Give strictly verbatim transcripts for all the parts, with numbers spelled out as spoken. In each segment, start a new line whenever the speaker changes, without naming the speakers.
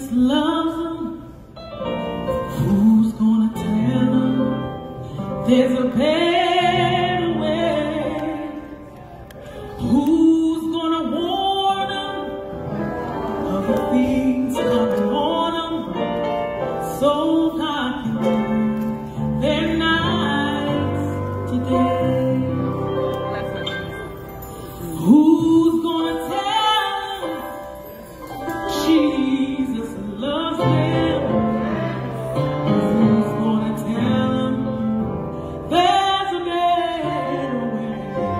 Jesus loves them. Who's gonna tell them there's a better way? Who's gonna warn them of the things coming on them so God can turn their nights today? Who's gonna tell them Jesus loves them? Who's gonna tell them there's a better way?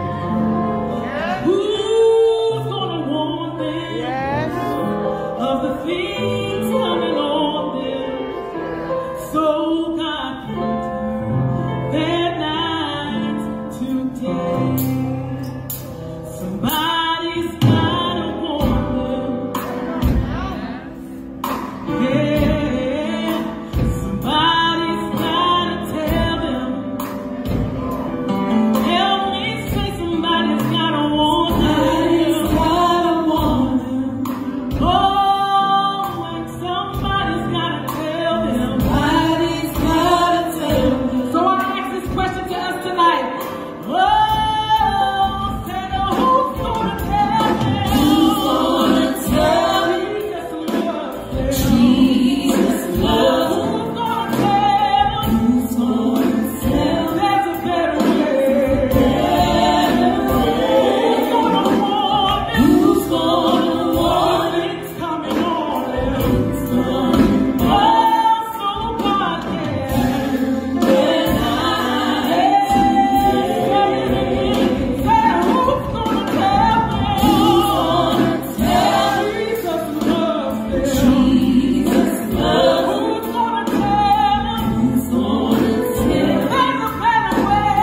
Who's gonna warn them of the things coming on them so God can turn their nights today? Somebody's gotta warn them. Yeah, somebody's gotta tell them. Help me say somebody's gotta warn them. Somebody's gotta warn them. Oh, and somebody's gotta tell them. Somebody's gotta tell them. So I ask this question to us tonight. Oh, say the who's gonna tell them? Who's gonna tell them? Jesus loves them. Who's gonna tell them? Who's gonna tell them there's a better way? Who's gonna warn them? Who's gonna warn them? It's coming on them. It's coming on. Oh, so God can their nights today. Say who's gonna tell them? Who's gonna tell them? Jesus loves them. Jesus loves them. Who's gonna tell them? Who's gonna tell them there's a better way?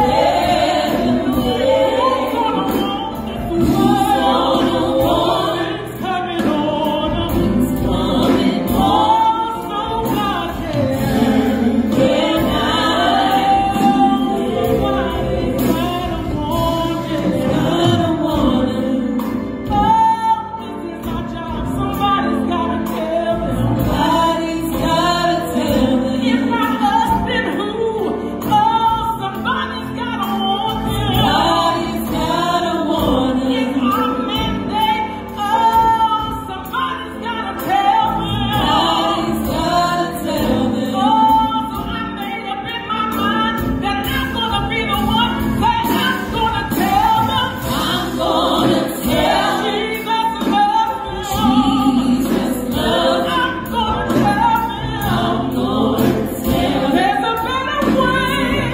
Who's gonna warn them? Who's gonna warn them? It's coming on them. It's coming on. Oh, so God can their nights. Somebody's gotta warn them. Gotta warn them. Oh, this is our job. Somebody's gotta tell them. Somebody's gotta tell them. If not us, then who? Oh, somebody's gotta warn them. Somebody's gotta warn them. It's our mandate. Oh, somebody's gotta tell them. Somebody's gotta tell them. Oh, so I made up in my mind that I'm gonna be the one. Say I'm gonna tell them. I'm gonna tell them. Jesus loves me. Jesus loves me. I'm gonna tell them. I'm gonna tell them there's a better way.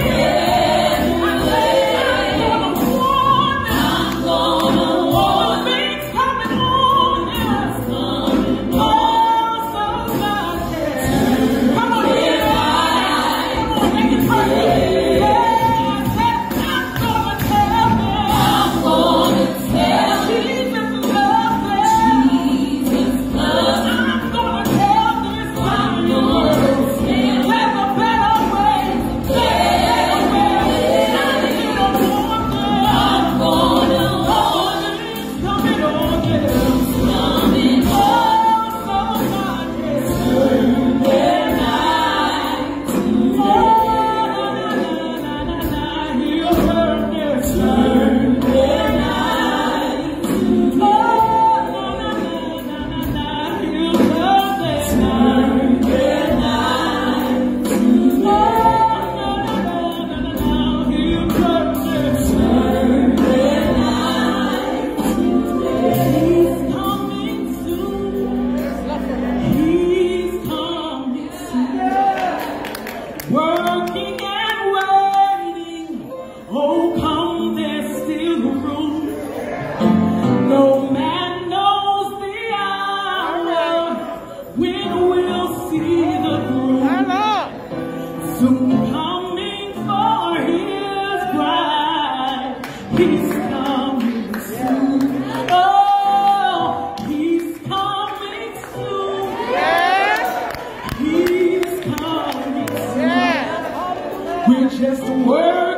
I'm gonna warn them. I'm gonna warn them. Things coming on them. Oh, so God can. Come on, everybody. Come on, make it personal. Yeah, I said I'm gonna tell them. I'm gonna tell them. Jesus loves them. Jesus loves them. I'm gonna tell them it's coming on. There's a better way. There's a better way. I'm gonna warn them. I'm gonna warn them. It's coming on them. It's coming on. Oh, so God can turn their nights today. Oh, na, na, na, na, na, He'll turn their turn their nights today. Oh, na, na, na, na, na, He'll turn their turn their nights today. Oh, na, na, na, na, na, na, He'll turn their turn their nights today. He's coming soon. He's coming soon. Working and waiting. Oh, come, there's still room. No man knows the hour when we'll see the groom. Soon coming for his bride. He's coming soon. Oh, he's coming soon. He's coming soon. We're just working.